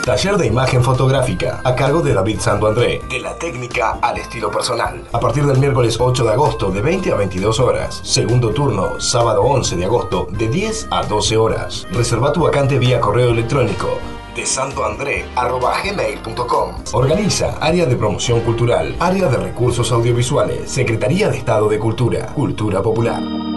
Taller de imagen fotográfica a cargo de David Santo André. De la técnica al estilo personal. A partir del miércoles 8 de agosto de 20 a 22 horas. Segundo turno, sábado 11 de agosto de 10 a 12 horas. Reserva tu vacante vía correo electrónico desantoandre@gmail.com. Organiza Área de Promoción Cultural, Área de Recursos Audiovisuales, Secretaría de Estado de Cultura, Cultura Popular.